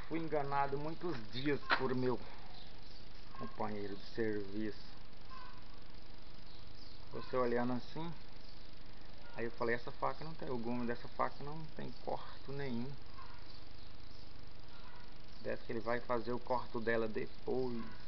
fui enganado muitos dias por meu companheiro de serviço. Você olhando assim, aí eu falei, essa faca não tem, o gume dessa faca não tem corto nenhum. Parece que ele vai fazer o corto dela depois.